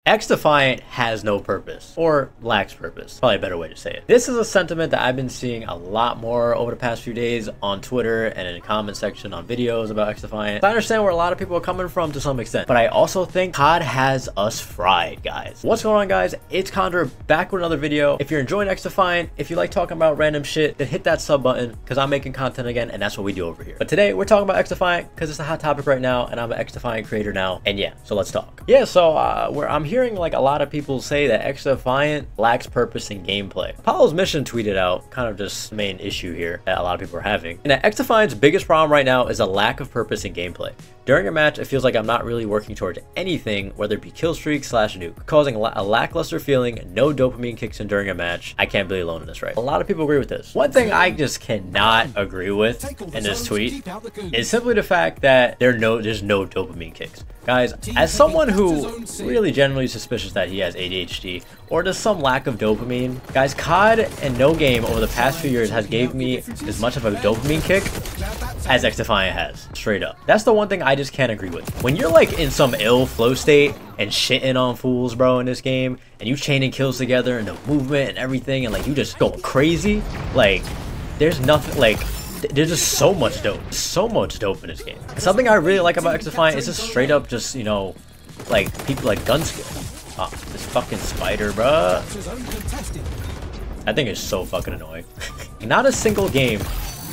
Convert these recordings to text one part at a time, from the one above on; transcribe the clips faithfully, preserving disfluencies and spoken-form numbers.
Xdefiant has no purpose, or lacks purpose, probably a better way to say it. This is a sentiment that I've been seeing a lot more over the past few days on Twitter and in the comment section on videos about Xdefiant. I understand where a lot of people are coming from to some extent, but I also think C O D has us fried, guys. What's going on, guys? It's Condor back with another video. If you're enjoying Xdefiant, if you like talking about random shit, then hit that sub button because I'm making content again, and that's what we do over here. But today we're talking about Xdefiant because it's a hot topic right now, and I'm an Xdefiant creator now, and yeah, so let's talk. Yeah, so uh, where I'm hearing like a lot of people say that Xdefiant lacks purpose in gameplay. Apollo's mission tweeted out kind of just main issue here that a lot of people are having, and that Xdefiant's biggest problem right now is a lack of purpose in gameplay. During a match, it feels like I'm not really working towards anything, whether it be kill streak slash nuke, causing a, la a lackluster feeling, no dopamine kicks in during a match. I can't be alone in this, right? A lot of people agree with this. One thing I just cannot agree with in this tweet is simply the fact that there no there's no dopamine kicks. Guys, as someone who really generally suspicious that he has A D H D or just some lack of dopamine, guys, C O D and no game over the past few years has gave me as much of a dopamine kick as Xdefiant has, straight up. That's the one thing I just can't agree with. When you're like in some ill flow state and shitting on fools, bro, in this game, and you chaining kills together and the movement and everything, and like you just go crazy, like there's nothing like there's just so much dope, so much dope in this game. Something I really like about Xdefiant is just straight up just, you know, like people like gun skill. Ah, this fucking spider, bruh. I think it's so fucking annoying. Not a single game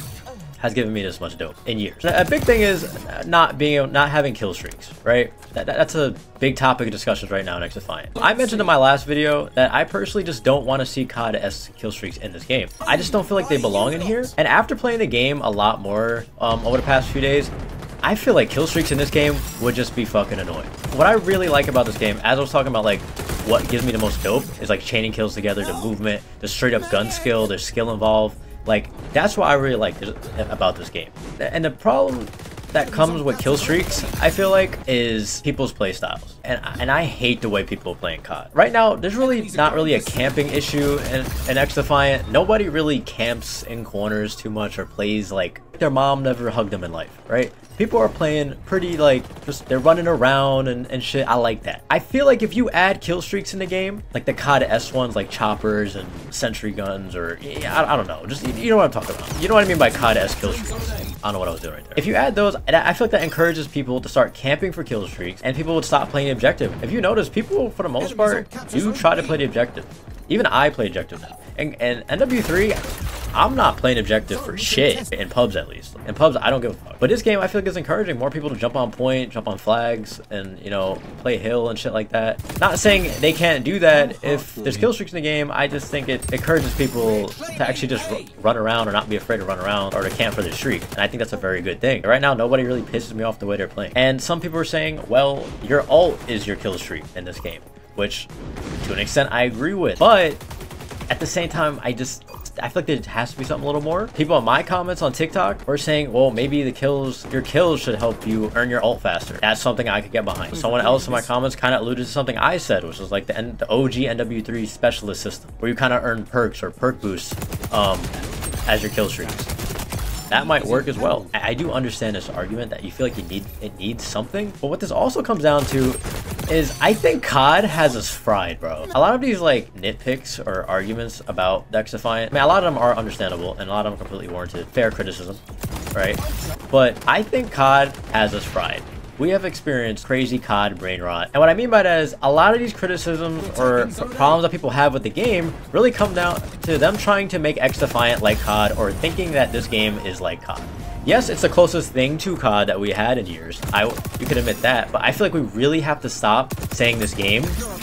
has given me this much dope in years. A big thing is not being not having kill streaks, right? That, that, that's a big topic of discussions right now in Xdefiant. I mentioned in my last video that I personally just don't want to see C O D-esque kill streaks in this game. I just don't feel like they belong in here. And after playing the game a lot more um, over the past few days, I feel like kill streaks in this game would just be fucking annoying. What I really like about this game, as I was talking about like what gives me the most dope, is like chaining kills together, the movement, the straight up gun skill, there's skill involved. Like, that's what I really like about this game. And the problem that comes with kill streaks, I feel like, is people's play styles. And, and I hate the way people are playing C O D. Right now, there's really not really a camping issue in, in Xdefiant. Nobody really camps in corners too much or plays like their mom never hugged them in life, right? People are playing pretty like, just they're running around and, and shit. I like that. I feel like if you add kill streaks in the game, like the C O D-esque ones like choppers and sentry guns, or I, I don't know, just you know what I'm talking about. You know what I mean by C O D-esque kill streaks. I don't know what I was doing right there. If you add those, I feel like that encourages people to start camping for kill streaks, and people would stop playing the objective. If you notice, people for the most part do try to play the objective. Even I play objective now. And, and N W three, I'm not playing objective for shit, in pubs at least. In pubs, I don't give a fuck. But this game, I feel like it's encouraging more people to jump on point, jump on flags, and, you know, play hill and shit like that. Not saying they can't do that if there's kill streaks in the game. I just think it encourages people to actually just run around or not be afraid to run around or to camp for the streak. And I think that's a very good thing. Right now, nobody really pisses me off the way they're playing. And some people are saying, well, your ult is your kill streak in this game, which to an extent I agree with. But at the same time, I just I feel like there has to be something a little more. People in my comments on TikTok were saying, well, maybe the kills, your kills should help you earn your ult faster. That's something I could get behind. Someone else in my comments kind of alluded to something I said, which was like the, N the O G N W three specialist system, where you kind of earn perks or perk boosts um, as your kill streaks. That might work as well. I do understand this argument that you feel like you need it needs something, but what this also comes down to is I think C O D has us fried, bro. A lot of these like nitpicks or arguments about Xdefiant, I mean, a lot of them are understandable and a lot of them completely warranted. Fair criticism, right? But I think C O D has us fried. We have experienced crazy C O D brain rot. And what I mean by that is a lot of these criticisms or problems that people have with the game really come down to them trying to make Xdefiant like C O D or thinking that this game is like C O D. Yes, it's the closest thing to C O D that we had in years. I, you could admit that, but I feel like we really have to stop saying this game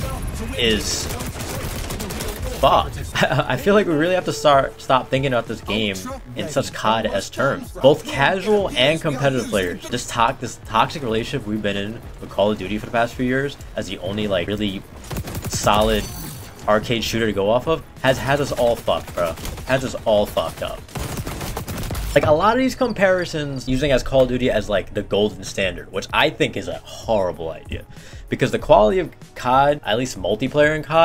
is fucked. I feel like we really have to start stop thinking about this game in such C O D-esque terms. Both casual and competitive players. This, to this toxic relationship we've been in with Call of Duty for the past few years as the only like really solid arcade shooter to go off of has had us all fucked, bro. Has us all fucked up. Like a lot of these comparisons using as Call of Duty as like the golden standard, which I think is a horrible idea, because the quality of C O D, at least multiplayer in C O D,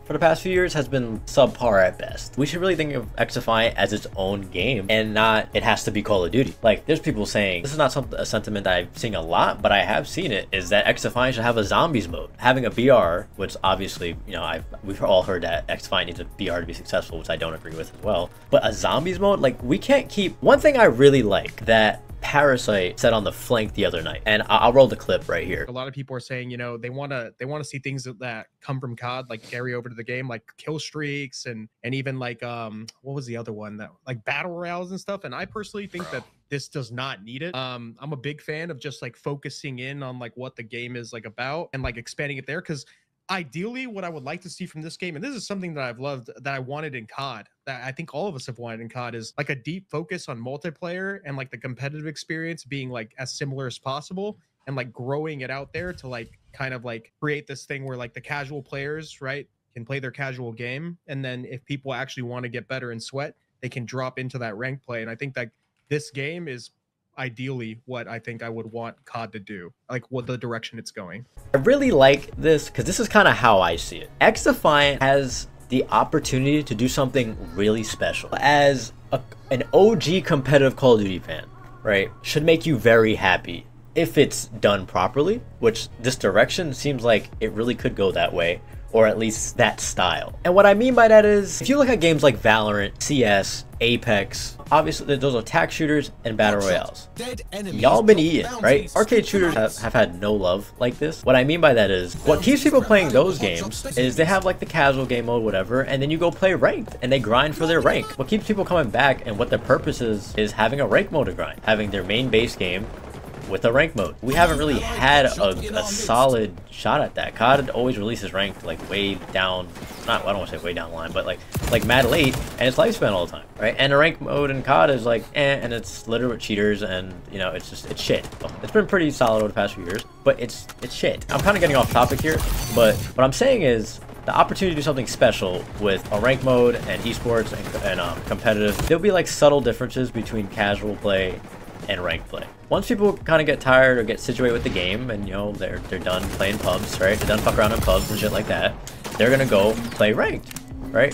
for the past few years has been subpar at best. We should really think of Xdefiant as its own game and not it has to be Call of Duty. Like, there's people saying, this is not something a sentiment that I've seen a lot, but I have seen it, is that Xdefiant should have a zombies mode. Having a B R, which obviously, you know, I've we've all heard that Xdefiant needs a B R to be successful, which I don't agree with as well. But a zombies mode, like, we can't keep. One thing I really like that Parasite said on the flank the other night, and I'll roll the clip right here. A lot of people are saying, you know, they want to they want to see things that, that come from C O D, like carry over to the game, like kill streaks and and even like um what was the other one, that like battle royales and stuff. And I personally think that this does not need it. um I'm a big fan of just like focusing in on like what the game is like about and like expanding it there, because ideally what I would like to see from this game, and this is something that I've loved, that I wanted in C O D, that I think all of us have wanted in C O D, is like a deep focus on multiplayer and like the competitive experience being like as similar as possible, and like growing it out there to like kind of like create this thing where like the casual players, right, can play their casual game, and then if people actually want to get better in sweat, they can drop into that ranked play. And I think that this game is ideally what I think I would want C O D to do, like what the direction it's going. I really like this because this is kind of how I see it. Xdefiant has the opportunity to do something really special. As a, an O G competitive Call of Duty fan, right, should make you very happy if it's done properly, which this direction seems like it really could go that way, or at least that style. And what I mean by that is, if you look at games like Valorant, C S, Apex, obviously those are attack shooters and battle royales. Y'all been eating, right? Arcade shooters have, have had no love like this. What I mean by that is, what keeps people playing those games is they have like the casual game mode, whatever, and then you go play ranked and they grind for their rank. What keeps people coming back and what their purpose is, is having a rank mode to grind, having their main base game with a rank mode. We haven't really had a, a solid shot at that. C O D always releases ranked like way down, not, I don't want to say way down the line, but like like mad late, and it's lifespan all the time, right? And a rank mode in C O D is like eh, and it's littered with cheaters, and you know, it's just, it's shit. It's been pretty solid over the past few years, but it's it's shit. I'm kind of getting off topic here, but what I'm saying is, the opportunity to do something special with a rank mode and esports and, and um, competitive, there'll be like subtle differences between casual play and ranked play. Once people kind of get tired or get situated with the game, and you know, they're they're done playing pubs, right? They're done fuck around in pubs and shit like that, they're gonna go play ranked, right?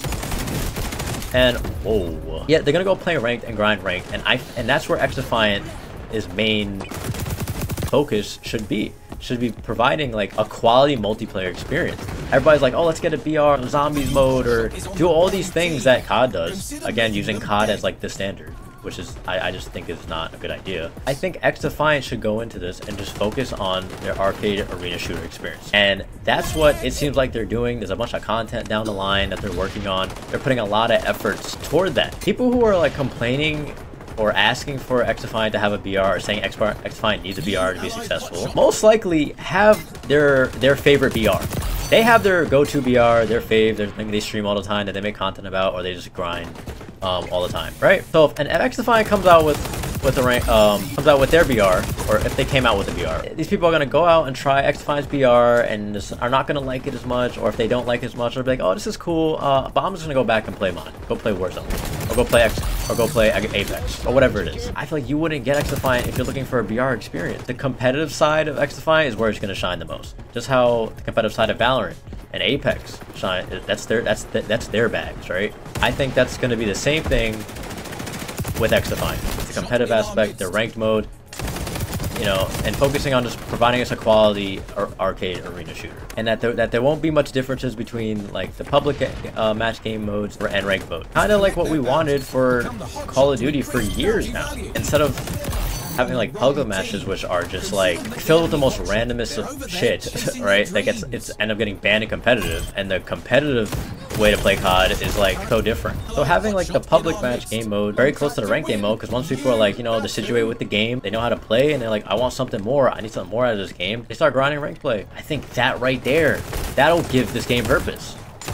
And whoa, yeah, they're gonna go play ranked and grind ranked, and I and that's where Xdefiant's main focus should be. Should be providing like a quality multiplayer experience. Everybody's like, oh, let's get a B R zombies mode, or do all these things that C O D does. Again, using C O D as like the standard, which is, I, I just think is not a good idea. I think Xdefiant should go into this and just focus on their arcade arena shooter experience. And that's what it seems like they're doing. There's a bunch of content down the line that they're working on. They're putting a lot of efforts toward that. People who are like complaining or asking for Xdefiant to have a B R, or saying Xdefiant needs a B R to be successful, most likely have their their favorite B R. They have their go-to B R, their fave, their thing they stream all the time that they make content about, or they just grind um, all the time, right? So if an Xdefiant comes out with with a rank, um, comes out with their B R, or if they came out with a B R, these people are gonna go out and try Xdefiant's B R and just are not gonna like it as much, or if they don't like it as much, they'll be like, oh, this is cool, uh, but I'm just gonna go back and play mine, go play Warzone, or go play X, or go play Apex, or whatever it is. I feel like you wouldn't get Xdefiant if you're looking for a B R experience. The competitive side of Xdefiant is where it's gonna shine the most. Just how the competitive side of Valorant and Apex shine, that's their that's that's their bags, right? I think that's gonna be the same thing with Xdefiant. The competitive aspect, the ranked mode, you know, and focusing on just providing us a quality ar arcade arena shooter, and that there, that there won't be much differences between like the public uh, match game modes and ranked mode. Kind of like what we wanted for Call of Duty for years now. Instead of having like public matches which are just like filled with the most randomest of shit, right? That gets it's end up getting banned and competitive, and the competitive way to play C O D is like so different. So having like the public match game mode very close to the ranked game mode, because once people are like, you know, they're situated with the game, they know how to play, and they're like, I want something more, I need something more out of this game, they start grinding ranked play. I think that right there, that'll give this game purpose.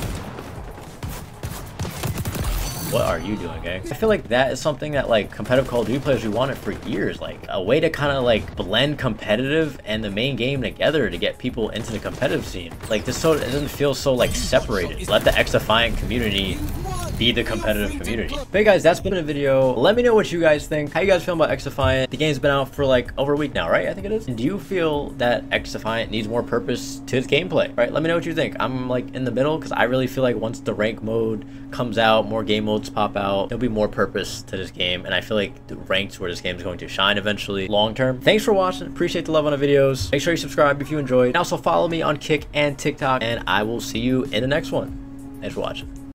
What are you doing, gang? I feel like that is something that like competitive Call of Duty players, we wanted for years, like a way to kind of like blend competitive and the main game together to get people into the competitive scene. Like this, so it doesn't feel so like separated. Let the Xdefiant community be the competitive community. But hey guys, that's been a video. Let me know what you guys think. How you guys feel about Xdefiant? The game's been out for like over a week now, right? I think it is. And do you feel that Xdefiant needs more purpose to its gameplay, right? Let me know what you think. I'm like in the middle because I really feel like once the rank mode comes out, more game modes pop out, there'll be more purpose to this game. And I feel like the rank's where this game is going to shine eventually long term. Thanks for watching. Appreciate the love on the videos. Make sure you subscribe if you enjoyed. And also follow me on Kick and TikTok. And I will see you in the next one. Thanks for watching.